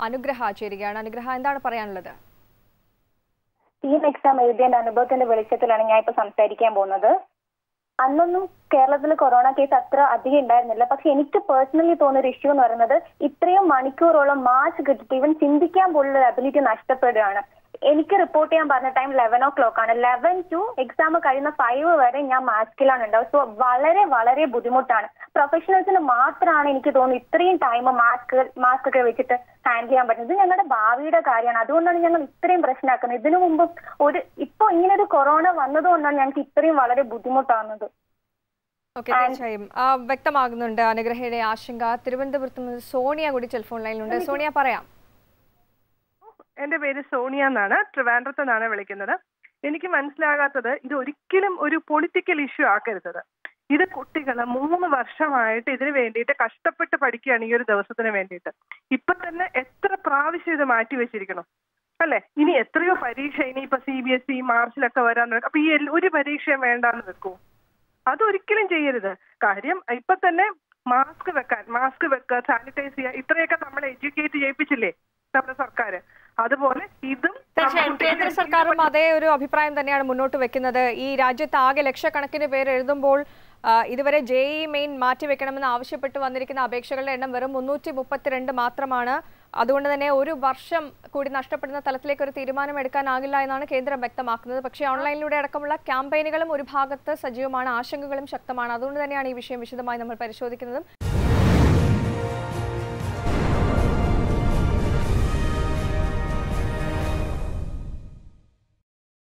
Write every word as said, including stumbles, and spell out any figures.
അനുഗ്രഹ ചേരുകയാണ്. അനുഗ്രഹ, എന്താണ് പറയാനുള്ളത്? ടീം എക്സാം എഴുതിയ അനുഭവത്തിന്റെ വെളിച്ചത്തിലാണ് ഞാൻ ഇപ്പൊ സംസാരിക്കാൻ പോകുന്നത്. അന്നൊന്നും കേരളത്തിൽ കൊറോണ കേസ് അത്ര അധികം ഉണ്ടായിരുന്നില്ല. പക്ഷെ എനിക്ക് പേഴ്സണലി തോന്നിയൊരു ഇഷ്യൂ എന്ന് പറയുന്നത് ഇത്രയും മണിക്കൂറോളം മാസ്ക് കിട്ടിയിട്ട് ഇവൻ ചിന്തിക്കാൻ പോലുള്ള അബിലിറ്റി നഷ്ടപ്പെടുകയാണ്. എനിക്ക് റിപ്പോർട്ട് ചെയ്യാൻ പറഞ്ഞ ടൈം ലെവൻ ഓ ക്ലോക്ക് ആണ്. ലെവൻ ടു എക്സാം കഴിയുന്ന ഫൈവ് വരെ ഞാൻ മാസ്കിലാണ് ഉണ്ടാവും. സോ വളരെ വളരെ ബുദ്ധിമുട്ടാണ്. പ്രൊഫഷണൽസിന് മാത്രമാണ് എനിക്ക് തോന്നുന്നു ഇത്രയും ടൈം മാസ്ക് മാസ്ക് ഒക്കെ വെച്ചിട്ട് ഹാൻഡിൽ ചെയ്യാൻ പറ്റുന്നത്. ഇത് ഞങ്ങളുടെ ഭാവിയുടെ കാര്യമാണ്. അതുകൊണ്ടാണ് ഞങ്ങൾ ഇത്രയും പ്രശ്നമാക്കുന്നത്. ഇതിനു മുമ്പ് ഒരു ഇപ്പൊ ഇങ്ങനെ ഒരു കൊറോണ വന്നതുകൊണ്ടാണ് ഞങ്ങൾക്ക് ഇത്രയും വളരെ ബുദ്ധിമുട്ടാകുന്നത്. തീർച്ചയായും വ്യക്തമാകുന്നുണ്ട് അനുഗ്രഹയുടെ ആശങ്ക. തിരുവനന്തപുരത്ത് നിന്ന് സോണിയ കൂടി ടെലിഫോൺ ലൈനിലുണ്ട്. സോണിയ, പറയാം. എന്റെ പേര് സോണിയ എന്നാണ്, ട്രിവാൻഡ്രത്ത് നിന്നാണ് വിളിക്കുന്നത്. എനിക്ക് മനസ്സിലാകാത്തത് ഇത് ഒരിക്കലും ഒരു പൊളിറ്റിക്കൽ ഇഷ്യൂ ആക്കരുത്. ഇത് കുട്ടികൾ മൂന്ന് വർഷമായിട്ട് ഇതിന് വേണ്ടിയിട്ട് കഷ്ടപ്പെട്ട് പഠിക്കുകയാണ്, ഈ ഒരു ദിവസത്തിന് വേണ്ടിയിട്ട്. ഇപ്പൊ തന്നെ എത്ര പ്രാവശ്യം ഇത് മാറ്റി വെച്ചിരിക്കണം അല്ലെ? ഇനി എത്രയോ പരീക്ഷ ഇനി ഇപ്പൊ സി ബി എസ് ഇ മാർച്ചിലൊക്കെ വരാൻ, അപ്പൊ ഈ ഒരു പരീക്ഷയും വേണ്ടാന്ന് വെക്കൂ. അതൊരിക്കലും ചെയ്യരുത്. കാര്യം ഇപ്പൊ തന്നെ മാസ്ക് വെക്കാൻ മാസ്ക് വെക്കുക, സാനിറ്റൈസ് ചെയ്യുക, ഇത്രയൊക്കെ നമ്മളെ എഡ്യൂക്കേറ്റ് ചെയ്യിപ്പിച്ചില്ലേ നമ്മുടെ സർക്കാർ. അതുപോലെ ഇതും തീർച്ചയായും കേന്ദ്ര സർക്കാരും അതേ ഒരു അഭിപ്രായം തന്നെയാണ് മുന്നോട്ട് വെക്കുന്നത്. ഈ രാജ്യത്ത് ആകെ ലക്ഷക്കണക്കിന് പേർ എഴുതുമ്പോൾ ഇതുവരെ ജെ ഇ മെയിൻ മാറ്റിവെക്കണമെന്ന് ആവശ്യപ്പെട്ട് വന്നിരിക്കുന്ന അപേക്ഷകളുടെ എണ്ണം വെറും മുന്നൂറ്റി മുപ്പത്തിരണ്ട് മാത്രമാണ്. അതുകൊണ്ട് തന്നെ ഒരു വർഷം കൂടി നഷ്ടപ്പെടുന്ന തലത്തിലേക്ക് ഒരു തീരുമാനം എടുക്കാനാകില്ല എന്നാണ് കേന്ദ്രം വ്യക്തമാക്കുന്നത്. പക്ഷേ ഓൺലൈനിലൂടെ അടക്കമുള്ള ക്യാമ്പയിനുകളും ഒരു ഭാഗത്ത് സജീവമാണ്, ആശങ്കകളും ശക്തമാണ്. അതുകൊണ്ട് തന്നെയാണ് ഈ വിഷയം വിശദമായി നമ്മൾ പരിശോധിക്കുന്നത്.